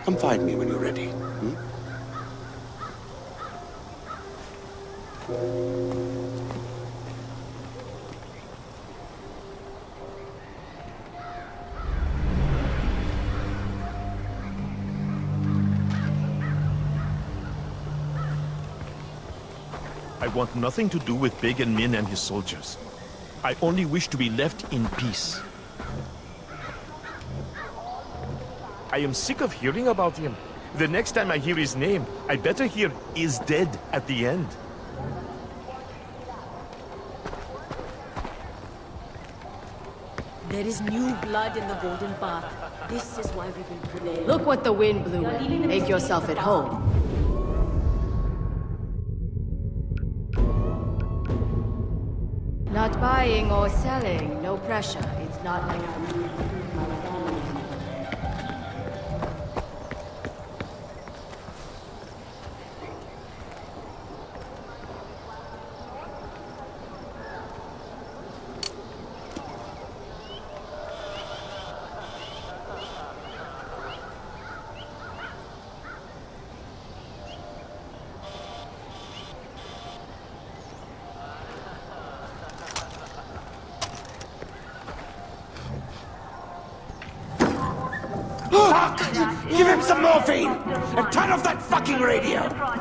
Come find me when you're ready. Hmm? I want nothing to do with Big and Min and his soldiers. I only wish to be left in peace. I am sick of hearing about him. The next time I hear his name, I better hear "is dead" at the end. There is new blood in the Golden Path. This is why we've been today. Look what the wind blew in. Make yourself at home. Not buying or selling, no pressure. It's not like I need to prove my family. Fuck! Give him some morphine! And turn off that fucking radio!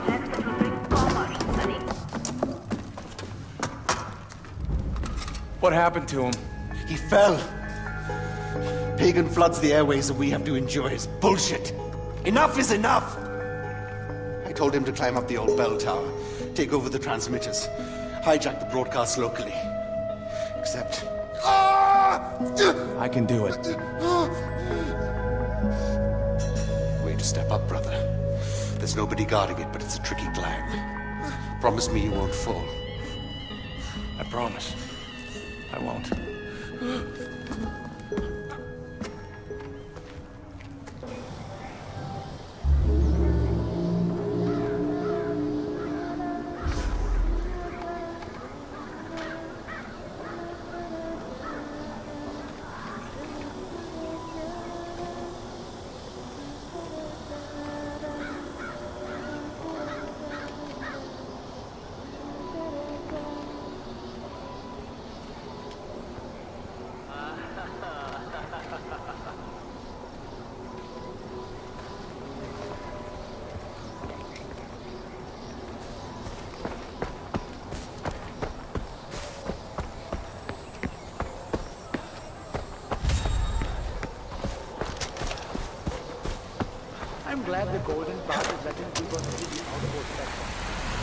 What happened to him? He fell. Pagan floods the airways and we have to endure his bullshit. Enough is enough! I told him to climb up the old bell tower, take over the transmitters, hijack the broadcast locally. Except... I can do it. Way to step up, brother. There's nobody guarding it, but it's a tricky climb. Promise me you won't fall. I promise. I won't. I'm glad the Golden Path is letting people really outpost that.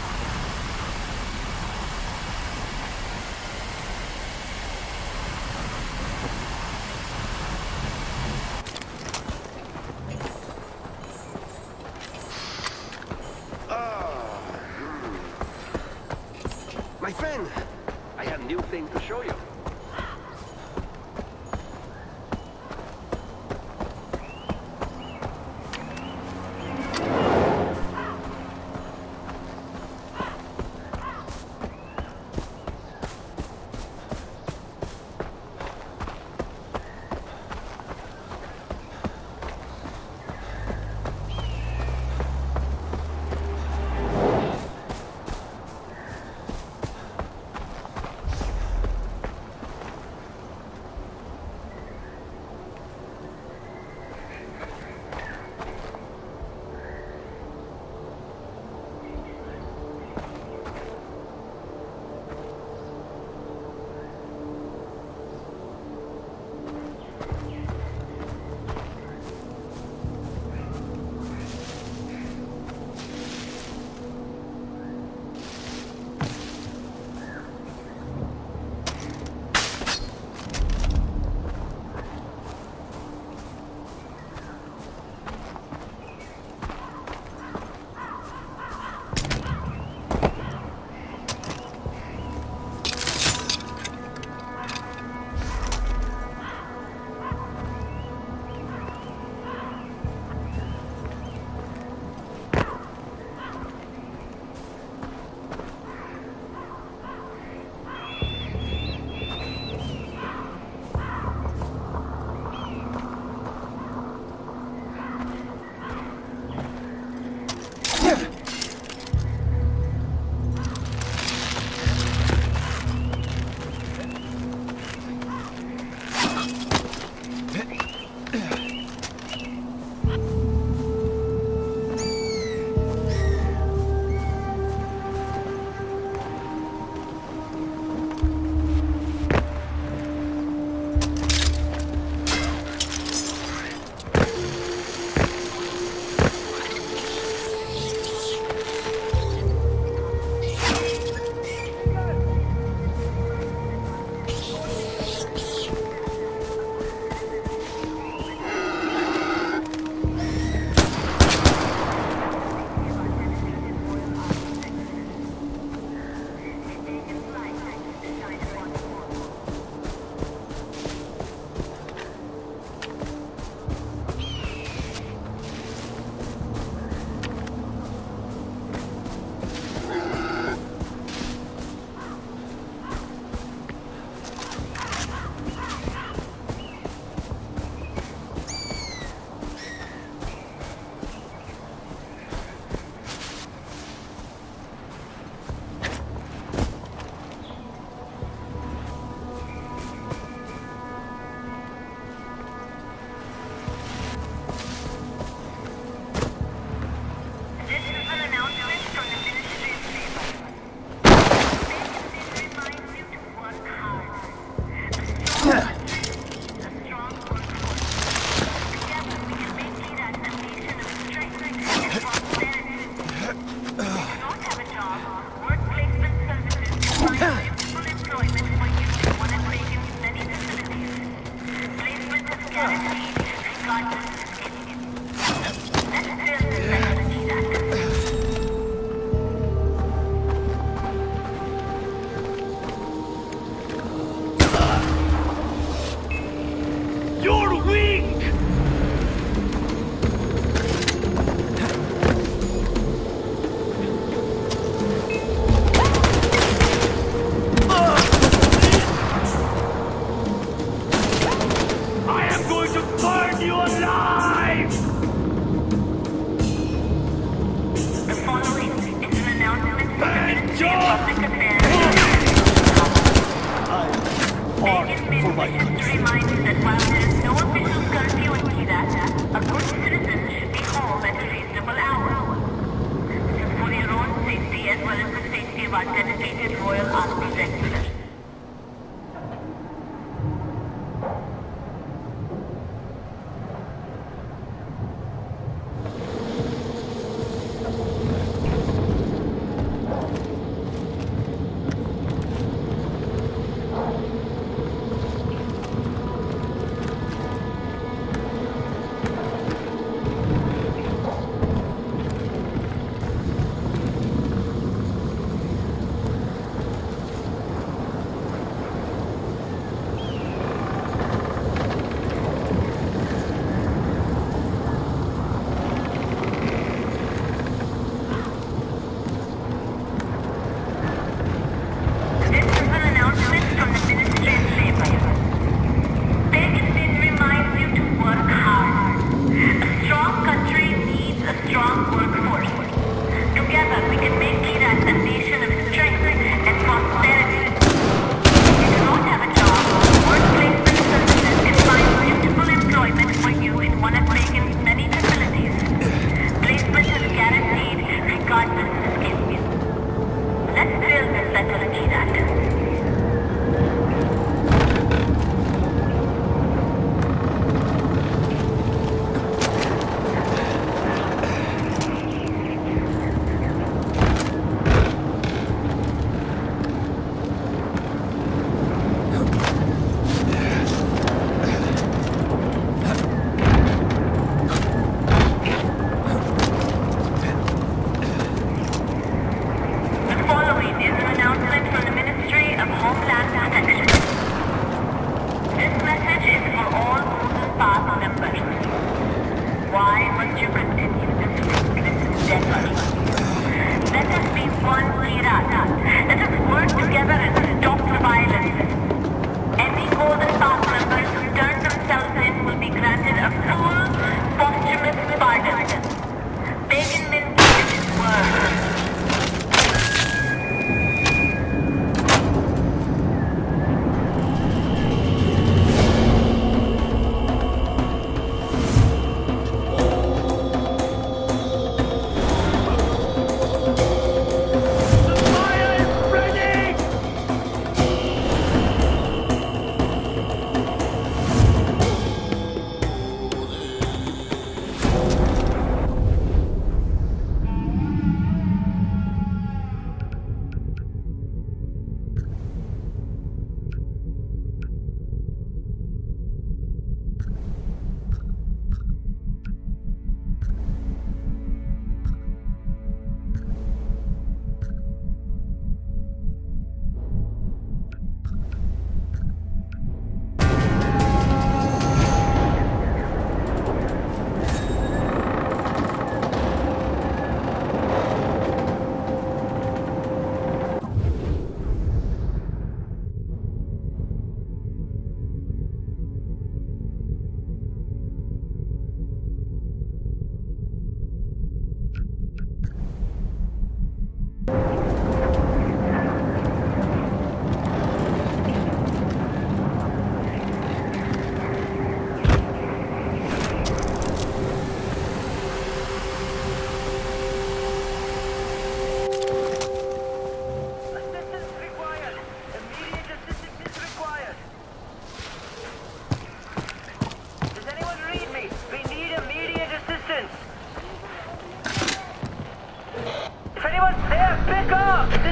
My friend, I have a new thing to show you.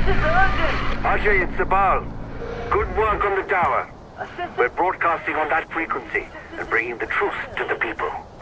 Ajay, it's Sabal. Good work on the tower. We're broadcasting on that frequency and bringing the truth to the people.